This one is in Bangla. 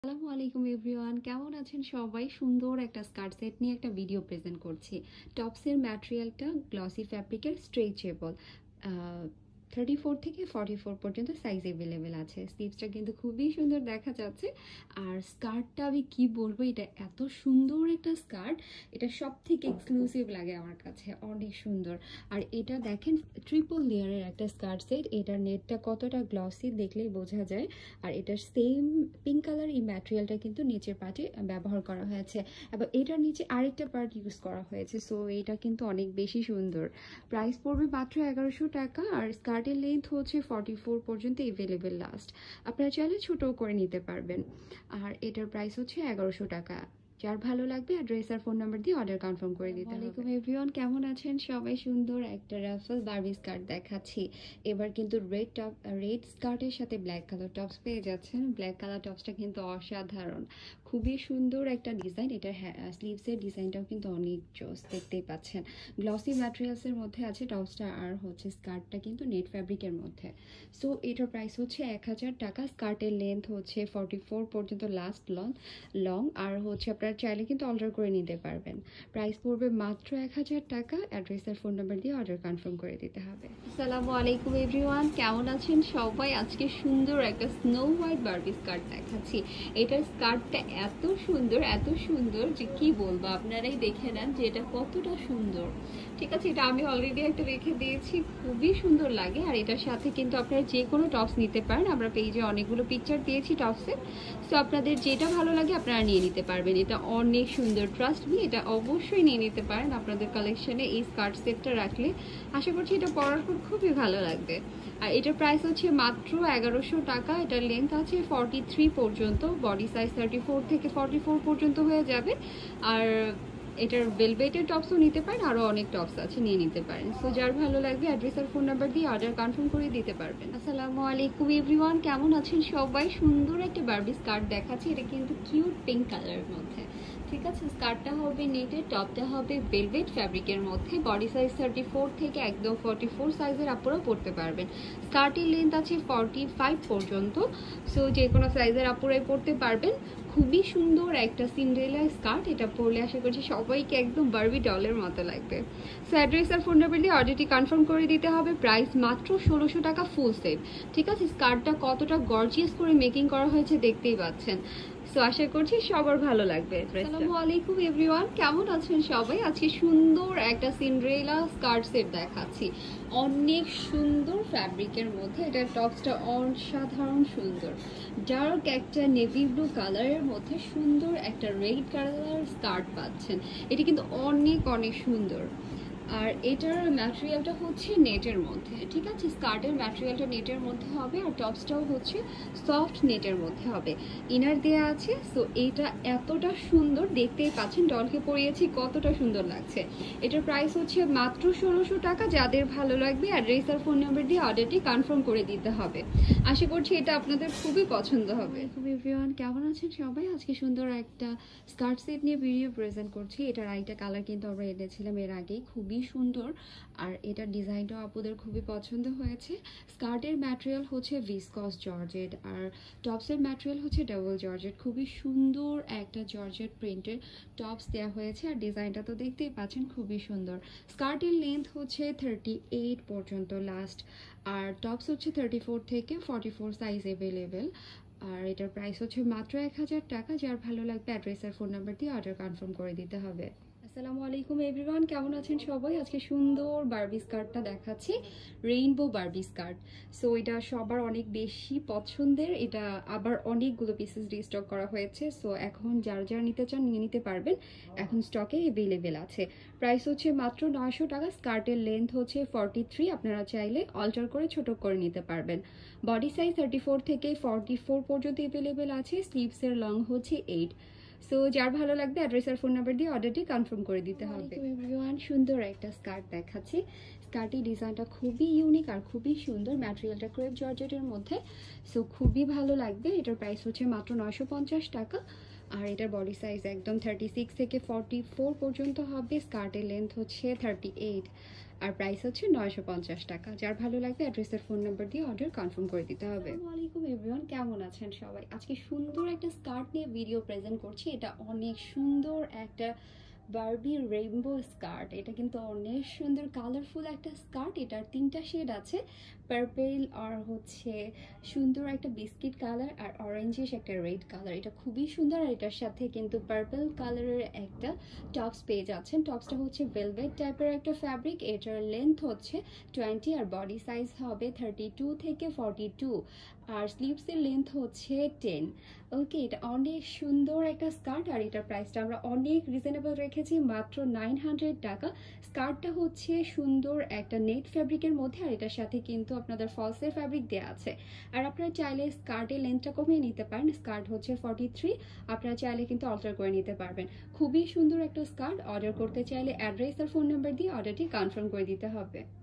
আসসালামু আলাইকুম এভরিওয়ান, কেমন আছেন সবাই? সুন্দর একটা স্কার্ট সেট নিয়ে একটা ভিডিও প্রেজেন্ট করছি। টপসের ম্যাটেরিয়ালটা গ্লসি ফ্যাব্রিকের, স্ট্রেচেবল। 34 থেকে 44 পর্যন্ত সাইজ অ্যাভেলেবেল আছে। স্লিভসটা কিন্তু খুবই সুন্দর দেখা যাচ্ছে। আর স্কার্টটা আমি কি বলবো, এটা এত সুন্দর একটা স্কার্ট, এটা সব থেকে এক্সক্লুসিভ লাগে আমার কাছে, অনেক সুন্দর। আর এটা দেখেন ট্রিপল লেয়ারের একটা স্কার্ট সেট, এটার নেটটা কতটা গ্লসি দেখলেই বোঝা যায়। আর এটার সেম পিঙ্ক কালার এই ম্যাটেরিয়ালটা কিন্তু নিচের পার্টে ব্যবহার করা হয়েছে, এবং এটার নিচে আরেকটা পার্ট ইউজ করা হয়েছে। সো এটা কিন্তু অনেক বেশি সুন্দর। প্রাইস পড়বে মাত্র 1100 টাকা। আর স্কার্টের লেন্থ হচ্ছে 44 পর্যন্ত এভেলেবেল লাস্ট। আপনারা চাইলে ছোটও করে নিতে পারবেন। আর এটার প্রাইস হচ্ছে 1100 টাকা। যার ভালো লাগবে অ্যাড্রেস আর ফোন নাম্বার দিয়ে অর্ডার কনফার্ম করে দিতে হবে। ওয়ালাইকুম এভরিওয়ান, কেমন আছেন সবাই? সুন্দর একটা রাফেল বারবি স্কার্ট দেখাচ্ছি। এবার কিন্তু রেড স্কার্টের সাথে ব্ল্যাক কালার টপস পেয়ে যাচ্ছেন। ব্ল্যাক কালার টপসটা কিন্তু অসাধারণ, খুবই সুন্দর একটা ডিজাইন। এটার স্লিভসের ডিজাইনটাও কিন্তু অনেক জোস, দেখতেই পাচ্ছেন। গ্লসি ম্যাটেরিয়ালসের মধ্যে আছে টপসটা, আর হচ্ছে স্কার্টটা কিন্তু নেট ফ্যাব্রিকের মধ্যে। সো এটার প্রাইস হচ্ছে 1000 টাকা। স্কার্টের লেন্থ হচ্ছে 44 পর্যন্ত লাস্ট লং। আর হচ্ছে আপনারা চাইলে কিন্তু অর্ডার করে নিতে পারবেন। প্রাইস পড়বে মাত্র 1000 টাকা। অ্যাড্রেস আর ফোন নাম্বার দিয়ে অর্ডার কনফার্ম করে দিতে হবে। আসসালামু আলাইকুম এভরিওয়ান, কেমন আছেন সবাই? আজকে সুন্দর একটা স্নো হোয়াইট বারবি স্কার্ট দেখাচ্ছি। এটার স্কার্টটা এত সুন্দর যে কি বলবো, আপনারাই দেখে নেন যে এটা কতটা সুন্দর। ঠিক আছে, এটা আমি অলরেডি একটা রেখে দিয়েছি, খুবই সুন্দর লাগে। আর এটার সাথে কিন্তু আপনারা যে কোনো টপস নিতে পারেন, আমরা পেজে অনেকগুলো পিকচার দিয়েছি টপসের। সো আপনাদের যেটা ভালো লাগে আপনারা নিয়ে নিতে পারবেন। এটা অনেক সুন্দর, ট্রাস্ট মি, এটা অবশ্যই নিয়ে নিতে পারেন আপনাদের কালেকশনে। এই স্কার্ট সেটটা রাখলে আশা করছি এটা পরার পর খুবই ভালো লাগবে। আর এটার প্রাইস হচ্ছে মাত্র 1100 টাকা। এটার লেন্থ আছে 43 পর্যন্ত, বডি সাইজ 34 থেকে 44 পর্যন্ত হয়ে যাবে। আর এটার ভেলভেটের টপসও নিতে পারেন, আরও অনেক টপস আছে, নিয়ে নিতে পারেন। সো যার ভালো লাগবে অ্যাড্রেস আর ফোন নাম্বার দিয়ে অর্ডার কনফার্ম করে দিতে পারবেন। আসসালামু আলাইকুম এভরিওয়ান, কেমন আছেন সবাই? সুন্দর একটা বারবি স্কার্ট দেখাচ্ছি। এটা কিন্তু কিউট পিঙ্ক কালারের মধ্যে। ঠিক আছে, স্কার্টটা হবে নেটের, টপটা হবে ভেলভেট ফ্যাব্রিকের মধ্যে। বডি সাইজ 34 থেকে একদম 44 সাইজের আপুরাও পরতে পারবেন। স্কার্টের লেন্থ আছে 45 পর্যন্ত। সো যে কোনো সাইজের আপুরাই পরতে পারবেন। খুবই সুন্দর একটা সিন্ড্রেলা স্কার্ট, এটা পরলে আশা করছি সবাইকে একদম বারবি ডলের মতো লাগবে। সো অ্যাড্রেস আর ফোন নাম্বার দিয়ে অর্ডারটি কনফার্ম করে দিতে হবে। প্রাইস মাত্র 1600 টাকা ফুল সেট। ঠিক আছে, স্কার্টটা কতটা গর্জিয়াস করে মেকিং করা হয়েছে দেখতেই পাচ্ছেন। সো আশা করছি সবার ভালো লাগবে। আসসালামু আলাইকুম এভরিওয়ান, কেমন আছেন সবাই? আজকে সুন্দর একটা সিন্ড্রেলা স্কার্ট সেট দেখাচ্ছি, অনেক সুন্দর ফ্যাব্রিকের মধ্যে। এটার টপসটা অসাধারণ সুন্দর, ডার্ক একটা নেভি ব্লু কালারের মধ্যে সুন্দর একটা রেড কালার স্কার্ট পাচ্ছেন। এটি কিন্তু অনেক সুন্দর। আর এটার ম্যাটেরিয়ালটা হচ্ছে নেটের মধ্যে। ঠিক আছে, স্কার্টের ম্যাটেরিয়ালটা নেটের মধ্যে হবে, আর টপসটাও হচ্ছে সফট নেটের মধ্যে হবে। ইনার দেয়া আছে। সো এটা এতটা সুন্দর, দেখতেই পাচ্ছেন ডলকে পরিয়েছি কতটা সুন্দর লাগছে। এটার প্রাইস হচ্ছে মাত্র 1600 টাকা। যাদের ভালো লাগবে অ্যাড্রেস আর ফোন নাম্বার দিয়ে অর্ডারটি কনফার্ম করে দিতে হবে। আশা করছি এটা আপনাদের খুবই পছন্দ হবে। এভরিওয়ান, কেমন আছেন সবাই? আজকে সুন্দর একটা স্কার্ট সেট নিয়ে ভিডিও প্রেজেন্ট করছি। এটার আরেকটা কালার কিন্তু আমরা এনেছিলাম এর আগেই, খুবই সুন্দর। আর এটার ডিজাইনটাও আপুদের খুবই পছন্দ হয়েছে। স্কার্টের ম্যাটেরিয়াল হচ্ছে ভিসকস জর্জেট, আর টপসের ম্যাটেরিয়াল হচ্ছে ডাবল জর্জেট। খুবই সুন্দর একটা জর্জেট প্রিন্টের টপস দেওয়া হয়েছে। আর ডিজাইনটা তো দেখতেই পাচ্ছেন, খুবই সুন্দর। স্কার্টের লেন্থ হচ্ছে 38 পর্যন্ত লাস্ট। আর টপস হচ্ছে 34 থেকে 44 সাইজ অ্যাভেলেবেল। আর এটার প্রাইস হচ্ছে মাত্র 1000 টাকা। যার ভালো লাগবে অ্যাড্রেস আর ফোন নাম্বার দিয়ে অর্ডার কনফার্ম করে দিতে হবে। আসসালামু আলাইকুম এভরিওয়ান, কেমন আছেন সবাই? আজকে সুন্দর বারবি স্কার্টটা দেখাচ্ছি, রেইনবো বারবি স্কার্ট। সো এটা সবার অনেক বেশি পছন্দের। এটা আবার অনেকগুলো পিসেস রিস্টক করা হয়েছে। সো এখন যারা নিতে চান নিয়ে নিতে পারবেন, এখন স্টকে অ্যাভেলেবেল আছে। প্রাইস হচ্ছে মাত্র 900 টাকা। স্কার্টের লেন্থ হচ্ছে 43, আপনারা চাইলে অল্টার করে ছোট করে নিতে পারবেন। বডি সাইজ 34 থেকে 44 পর্যন্ত অ্যাভেলেবেল আছে। স্লিভসের লং হচ্ছে 8। সো যার ভালো লাগবে অ্যাড্রেস আর ফোন নাম্বার দিয়ে অর্ডারটি কনফার্ম করে দিতে হবে। এভরিওয়ান, সুন্দর একটা স্কার্ট দেখাচ্ছি। স্কার্টের ডিজাইনটা খুবই ইউনিক আর খুবই সুন্দর। ম্যাটেরিয়ালটা ক্রেপ জর্জেটের মধ্যে। সো খুবই ভালো লাগবে। এটার প্রাইস হচ্ছে মাত্র 950 টাকা। আর এটার বডি সাইজ একদম 36 থেকে 44 পর্যন্ত হবে। স্কার্টের লেন্থ হচ্ছে 38। আর প্রাইস হচ্ছে 950 টাকা। যার ভালো লাগবে অ্যাড্রেসের ফোন নাম্বার দিয়ে অর্ডার কনফার্ম করে দিতে হবে। আসসালামু আলাইকুম এভরিওয়ান, কেমন আছেন সবাই? আজকে সুন্দর একটা স্কার্ট নিয়ে ভিডিও প্রেজেন্ট করছি। এটা অনেক সুন্দর একটা বারবি রেইনবো স্কার্ট। এটা কিন্তু অনেক সুন্দর কালারফুল একটা স্কার্ট। এটার 3টা শেড আছে, পার্পেল আর হচ্ছে সুন্দর একটা বিস্কিট কালার আর অরেঞ্জিশ একটা রেড কালার। এটা খুবই সুন্দর। আর এটার সাথে কিন্তু পার্পল কালারের একটা টপস পেয়ে যাচ্ছেন। টপসটা হচ্ছে ভেলভেট টাইপের একটা ফ্যাব্রিক। এটার লেন্থ হচ্ছে 20 আর বডি সাইজ হবে 32 থেকে 42 আর স্লিভসের লেন্থ হচ্ছে 10। ওকে, এটা অনেক সুন্দর একটা স্কার্ট আর এটার প্রাইসটা আমরা অনেক রিজনেবল রেখেছি, মাত্র 900 টাকা। স্কার্টটা হচ্ছে সুন্দর একটা নেট ফ্যাব্রিকের মধ্যে আর এটার সাথে কিন্তু আপনাদের ফলসের ফ্যাব্রিক দেওয়া আছে। আর আপনারা চাইলে স্কার্টের লেন্থটা কমিয়ে নিতে পারেন। স্কার্ট হচ্ছে 43, আপনারা চাইলে কিন্তু অল্টার করে নিতে পারবেন। খুবই সুন্দর একটা স্কার্ট। অর্ডার করতে চাইলে অ্যাড্রেস আর ফোন নাম্বার দিয়ে অর্ডারটি কনফার্ম করে দিতে হবে।